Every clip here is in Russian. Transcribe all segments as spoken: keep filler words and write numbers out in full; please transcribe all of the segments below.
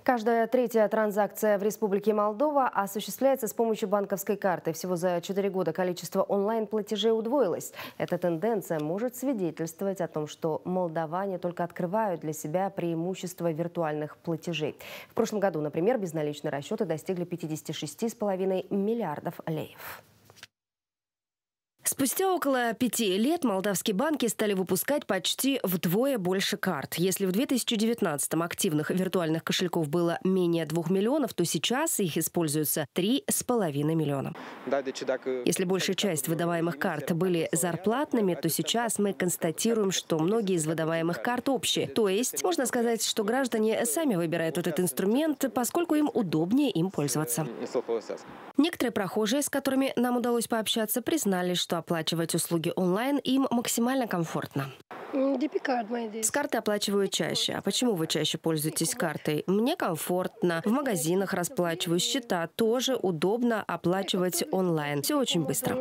Каждая третья транзакция в Республике Молдова осуществляется с помощью банковской карты. Всего за четыре года количество онлайн-платежей удвоилось. Эта тенденция может свидетельствовать о том, что молдаване только открывают для себя преимущество виртуальных платежей. В прошлом году, например, безналичные расчеты достигли пятидесяти шести с половиной миллиардов леев. Спустя около пяти лет молдавские банки стали выпускать почти вдвое больше карт. Если в две тысячи девятнадцатом активных виртуальных кошельков было менее двух миллионов, то сейчас их используется три с половиной миллиона. Если большая часть выдаваемых карт были зарплатными, то сейчас мы констатируем, что многие из выдаваемых карт общие. То есть можно сказать, что граждане сами выбирают этот инструмент, поскольку им удобнее им пользоваться. Некоторые прохожие, с которыми нам удалось пообщаться, признали, что оплачивать услуги онлайн им максимально комфортно. С карты оплачиваю чаще. А почему вы чаще пользуетесь картой? Мне комфортно. В магазинах расплачиваюсь. Счета тоже удобно оплачивать онлайн. Все очень быстро.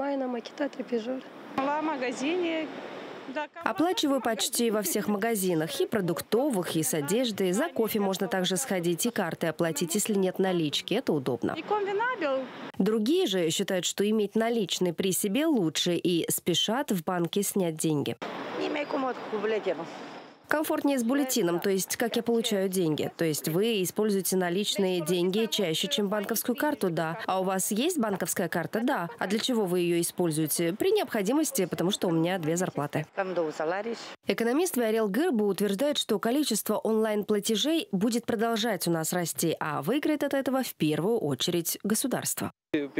Оплачиваю почти во всех магазинах, и продуктовых, и с одеждой. За кофе можно также сходить и картой оплатить, если нет налички. Это удобно. Другие же считают, что иметь наличные при себе лучше и спешат в банке снять деньги. Комфортнее с буллетином, то есть как я получаю деньги. То есть вы используете наличные деньги чаще, чем банковскую карту, да. А у вас есть банковская карта, да. А для чего вы ее используете? При необходимости, потому что у меня две зарплаты. Экономист Виорел Гырбу утверждает, что количество онлайн-платежей будет продолжать у нас расти, а выиграет от этого в первую очередь государство.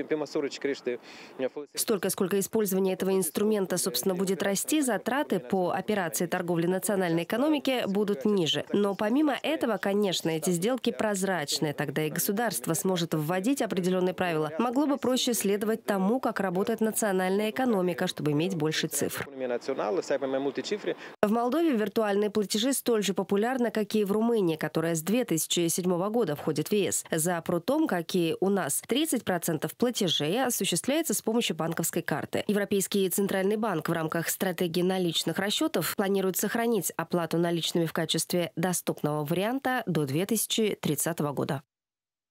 Столько, сколько использование этого инструмента, собственно, будет расти, затраты по операции торговли национальной экономики будут ниже. Но помимо этого, конечно, эти сделки прозрачные. Тогда и государство сможет вводить определенные правила. Могло бы проще следовать тому, как работает национальная экономика, чтобы иметь больше цифр. В Молдове виртуальные платежи столь же популярны, как и в Румынии, которая с две тысячи седьмого года входит в ЕС. За прутом, как и у нас, тридцать процентов платежей осуществляется с помощью банковской карты. Европейский центральный банк в рамках стратегии наличных расчетов планирует сохранить оплату наличными в качестве доступного варианта до две тысячи тридцатого года.